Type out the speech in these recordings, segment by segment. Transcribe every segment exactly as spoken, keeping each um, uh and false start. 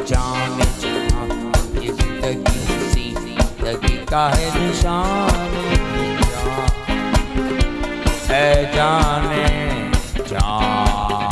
जाने जहाँ ये जिंदगी सी जिंदगी का है निशान है जाने जान।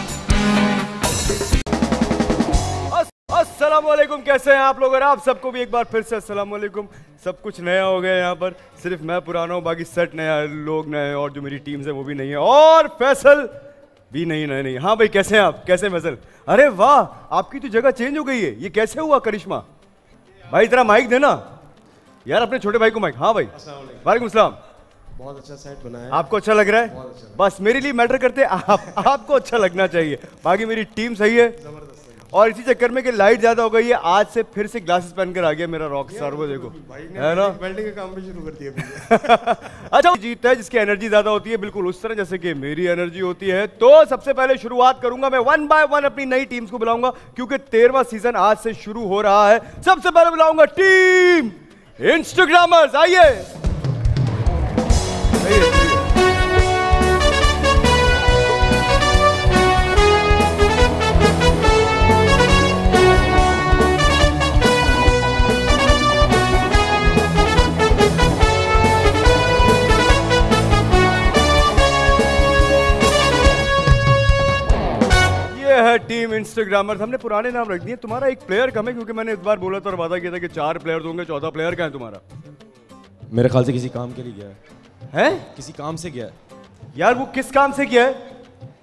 अस्सलाम वालेकुम, कैसे हैं आप लोग? और आप सबको भी एक बार फिर से अस्सलाम वालेकुम। सब कुछ नया हो गया यहाँ पर, सिर्फ मैं पुराना हूँ, बाकी सेट नया है, लोग नए हैं और जो मेरी टीम्स है वो भी नहीं है और फैसल भी नहीं नए नहीं। हाँ भाई, कैसे हैं आप? कैसे फैसल? अरे वाह, आपकी तो जगह चेंज हो गई है, ये कैसे हुआ करिश्मा? भाई तेरा माइक देना यार, अपने छोटे भाई को माइक। हाँ भाई, वालेकुम सलाम। बहुत अच्छा सेट बना है। आपको अच्छा लग रहा है? अच्छा। बस मेरे लिए मैटर करते आप, आपको अच्छा लगना चाहिए, बाकी मेरी टीम सही है। जबरदस्त। और इसी चक्कर में कि लाइट ज्यादा हो गई है, आज से फिर से ग्लासेस पहन कर आ गया मेरा रॉक स्टार, वो देखो है ना, वेल्डिंग का काम भी शुरू कर दिया। अच्छा, जीतता है जिसकी एनर्जी ज्यादा होती है, बिल्कुल उस तरह जैसे कि मेरी एनर्जी होती है। तो सबसे पहले शुरुआत करूंगा मैं, वन बाय वन अपनी नई टीम्स को बुलाऊंगा, क्योंकि तेरहवां सीजन आज से शुरू हो रहा है। सबसे पहले बुलाऊंगा टीम इंस्टाग्रामर्स, आइए। है टीम इंस्टाग्रामर्स। हमने पुराने नाम रख दिए, तुम्हारा एक प्लेयर कम है, क्योंकि मैंने इस बार बोला था और वादा किया था कि चार प्लेयर होंगे, चौथा प्लेयर कहाँ है तुम्हारा? मेरे ख्याल से किसी काम के लिए गया है। हैं? किसी काम से गया है। यार वो किस काम से गया है?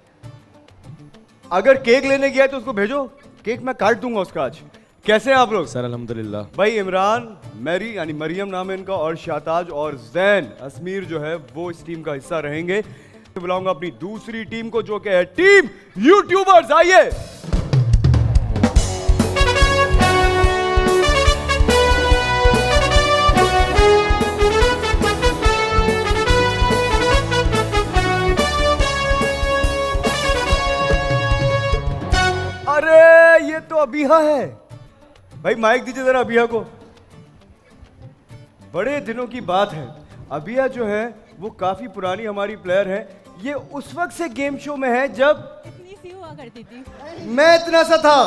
अगर केक लेने गया है तो उसको भेजो, केक मैं काट दूंगा उसका आज। कैसे हैं आप लोग? सर अल्हम्दुलिल्लाह। भाई इमरान, मैरी यानी मरियम नाम है इनका, और शाताज और जैन अजमीर जो है वो इस टीम का हिस्सा रहेंगे। तो बुलाऊंगा अपनी दूसरी टीम को, जो कि है टीम यूट्यूबर्स, आइए। अरे ये तो अबिया है। भाई माइक दीजिए जरा अबिया को। बड़े दिनों की बात है, अबिया जो है वो काफी पुरानी हमारी प्लेयर है। ये उस वक्त से गेम शो में है जब इतनी सी हुआ करती थी, मैं इतना सा था।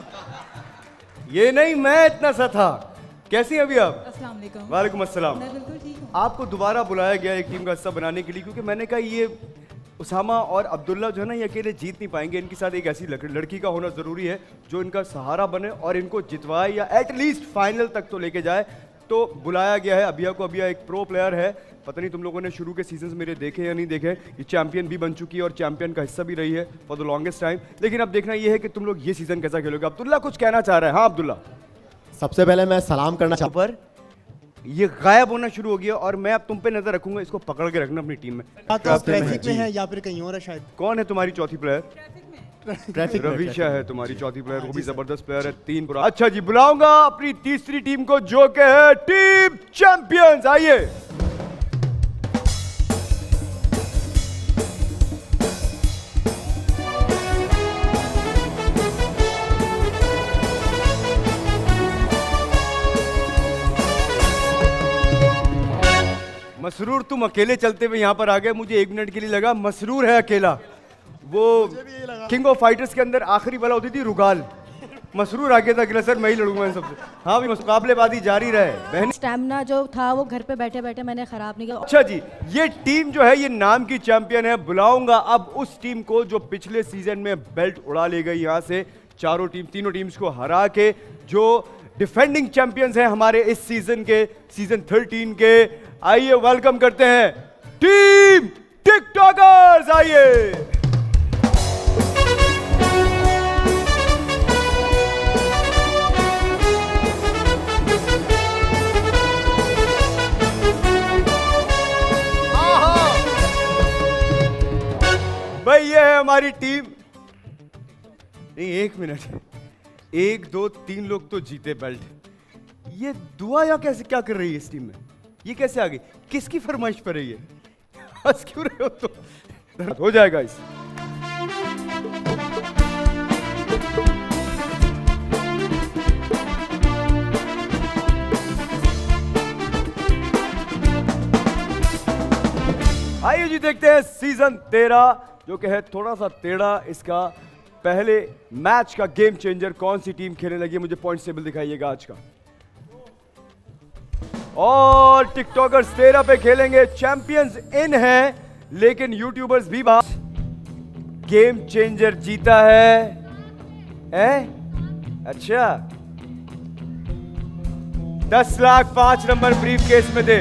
ये नहीं, मैं इतना सा था। कैसी हैं अभी आप? अस्सलाम वालेकुम। वालेकुम अस्सलाम। मैं बिल्कुल ठीक हूँ। आपको दोबारा बुलाया गया एक टीम का हिस्सा बनाने के लिए, क्योंकि मैंने कहा ये उसामा और अब्दुल्ला जो है ना, ये अकेले जीत नहीं पाएंगे, इनके साथ एक ऐसी लड़की का होना जरूरी है जो इनका सहारा बने और इनको जितवाए या एटलीस्ट फाइनल तक तो लेके जाए। तो बुलाया गया है अबिया को। अबिया एक प्रो प्लेयर है, पता नहीं तुम लोगों ने शुरू के सीजन्स मेरे देखे या नहीं देखे। ये चैंपियन भी बन चुकी है और चैंपियन का हिस्सा भी रही है फॉर द लॉन्गेस्ट टाइम। लेकिन अब देखना ये है कि तुम लोग ये सीजन कैसा खेलोगे। अब्दुल्ला कुछ कहना चाह रहा है? हाँ अब्दुल्ला। सबसे पहले मैं सलाम करना चाहूँ पर ये गायब होना शुरू हो गया और मैं अब तुम पे नजर रखूंगा, इसको पकड़ के रखना अपनी टीम में। ट्रैफिक में है या फिर कहीं और है शायद। कौन है तुम्हारी चौथी प्लेयर? ट्रैफिक रवीशा है तुम्हारी चौथी प्लेयर, वो भी जबरदस्त प्लेयर है। तीन पूरा। अच्छा जी, बुलाऊंगा अपनी तीसरी टीम को, जो कि है टीम चैंपियंस, आइए। मसरूर, तुम अकेले चलते हुए यहाँ पर आ गए, मुझे एक मिनट के लिए लगा मसरूर है अकेला। वो किंग ऑफ फाइटर्स के अंदर आखिरी वाला होती थी रुगाल, मसरूर आ गया था अकेला, सर मैं ही लड़ूंगा इन सबसे। हाँ भी मुकाबलेबाजी जारी रहे बहन। स्टैमिना जो था वो घर पे बैठे बैठे मैंने खराब नहीं किया। अच्छा जी, ये टीम जो है ये नाम की चैंपियन है। बुलाऊंगा अब उस टीम को जो पिछले सीजन में बेल्ट उड़ा ले गई यहाँ से, चारों टीम, तीनों टीम्स को हरा के, जो डिफेंडिंग चैंपियंस हैं हमारे इस सीजन के, सीजन थर्टीन के। आइए वेलकम करते हैं टीम टिकटॉकर्स, आइए। भाई ये है हमारी टीम। नहीं एक मिनट, एक दो तीन लोग तो जीते बेल्ट। ये दुआ या कैसे क्या कर रही है इस टीम में? ये कैसे आ गई? किसकी फरमाइश पर है ये? हंस क्यों रहे हो? तो हो जाएगा इस। आइए जी देखते हैं सीजन तेरह, जो कि है थोड़ा सा टेढ़ा इसका पहले मैच का गेम चेंजर कौन सी टीम खेलने लगी है, मुझे पॉइंट टेबल दिखाइएगा आज का। और टिकटॉकर्स तेरह पे खेलेंगे, चैंपियंस इन है लेकिन यूट्यूबर्स भी बाहर। गेम चेंजर जीता है, है? अच्छा, दस लाख पांच नंबर ब्रीफ केस में थे।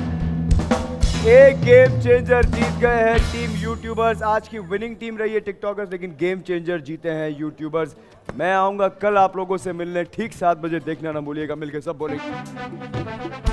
एक गेम चेंजर जीत गए हैं टीम यूट्यूबर्स। आज की विनिंग टीम रही है टिकटॉकर्स, लेकिन गेम चेंजर जीते हैं यूट्यूबर्स। मैं आऊंगा कल आप लोगों से मिलने ठीक सात बजे, देखना ना भूलिएगा, मिलके सब बोलेंगे।